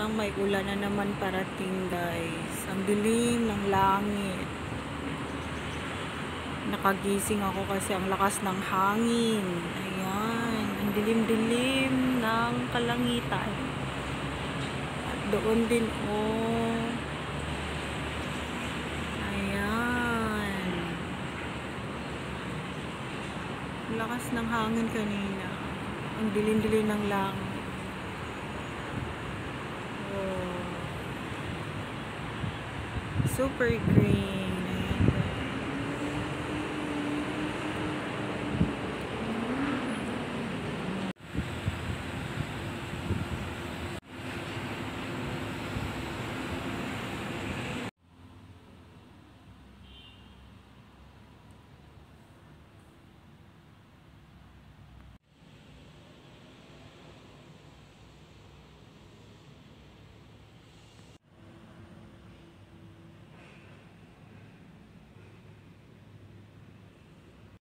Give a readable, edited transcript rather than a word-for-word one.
Parang may ulan na naman parating, guys. Ang dilim ng langit. Nakagising ako kasi ang lakas ng hangin. Ayan. Ang dilim-dilim ng kalangitan. At doon din, oh. Ayan. Lakas ng hangin kanina. Ang dilim-dilim ng langit. Super green.